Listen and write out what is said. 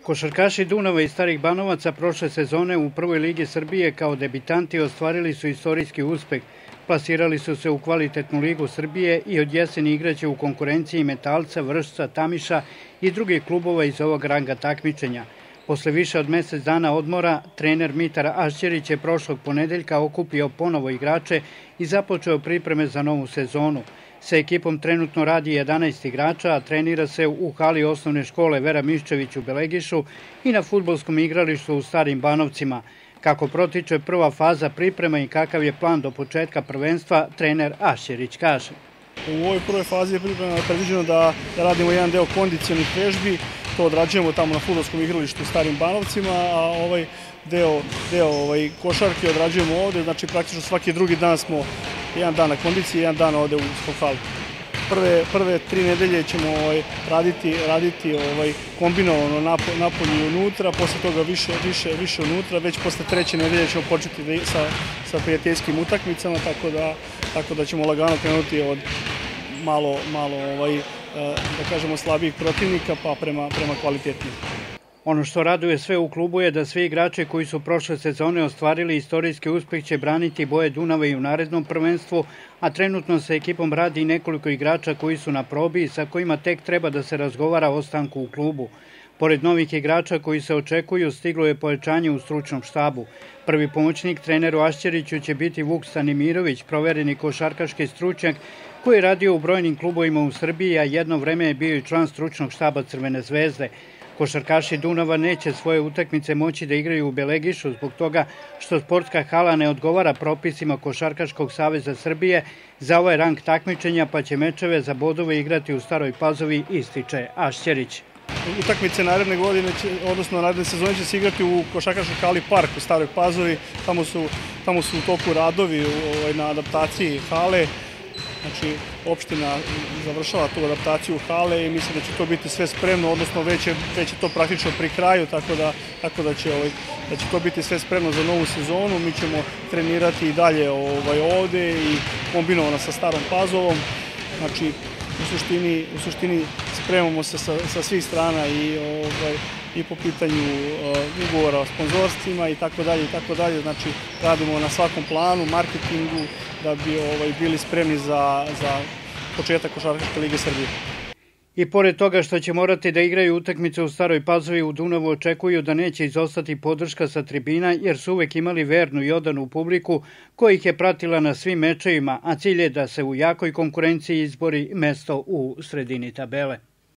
Košarkaši Dunava i Starih Banovaca prošle sezone u prvoj ligi Srbije kao debitanti ostvarili su istorijski uspeh. Plasirali su se u kvalitetnu ligu Srbije i od jeseni igraće u konkurenciji Metalca, Vršca, Tamiša i drugih klubova iz ovog ranga takmičenja. Posle više od mesec dana odmora, trener Mitar Ašćerić je prošlog ponedeljka okupio ponovo igrače i započeo pripreme za novu sezonu. Sa ekipom trenutno radi 11 igrača, a trenira se u hali osnovne škole Vera Miščević u Belegišu i na fudbalskom igralištu u Starim Banovcima. Kako protiče prva faza priprema i kakav je plan do početka prvenstva, trener Ašćerić kaže. U ovoj prvoj fazi je priprema predviđeno da radimo jedan deo kondicionih vežbi, to odrađujemo tamo na fudbalskom igralištu u Starim Banovcima, a ovaj deo košarke odrađujemo ovde, znači praktično svaki drugi dan smo jedan dan na kondiciji, jedan dan ovde u halu. Prve 3 nedelje ćemo raditi kombinovano napolje i unutra, posle toga više unutra, već posle 3. nedelje ćemo početi sa prijateljskim utakmicama, tako da ćemo lagano krenuti od malo da kažemo slabijih protivnika pa prema kvalitetnijim. Ono što raduje sve u klubu je da svi igrači koji su prošle sezone ostvarili istorijski uspeh će braniti boje Dunava i u narednom prvenstvu, a trenutno sa ekipom radi i nekoliko igrača koji su na probi i sa kojima tek treba da se razgovara o ostanku u klubu. Pored novih igrača koji se očekuju, stiglo je pojačanje u stručnom štabu. Prvi pomoćnik treneru Ašćeriću će biti Vuk Stanimirović, provereni košarkaški stručnjak koji je radio u brojnim klubovima u Srbiji, a jedno vreme je bio i član stručnog štaba Crvene zvezde. Košarkaši Dunava neće svoje utakmice moći da igraju u Belegišu zbog toga što sportska hala ne odgovara propisima Košarkaškog saveza Srbije za ovaj rang takmičenja, pa će mečeve za bodove igrati u Staroj Pazovi, ističe Ašćerić. Utakmice naredne godine, odnosno naredne sezone će se igrati u košarkaškoj hali Park u Staroj Pazovi. Tamo su u toku radovi na adaptaciji hale. Znači, opština završava tu adaptaciju hale i mislim da će to biti sve spremno, odnosno već je to praktično pri kraju, tako da će to biti sve spremno za novu sezonu. Mi ćemo trenirati i dalje ovde i kombinovano sa Starom Pazovom. Znači, u suštini spremamo se sa svih strana i po pitanju ugovora o sponzorstvima i tako dalje. Znači, radimo na svakom planu, marketingu, da bi bili spremni za početak Košarkaške lige Srbije. I pored toga što će morati da igraju utakmice u Staroj Pazovi, u Dunavu očekuju da neće izostati podrška sa tribina, jer su uvek imali vernu i odanu publiku koja ih je pratila na svim mečevima, a cilj je da se u jakoj konkurenciji izbori mesto u sredini tabele.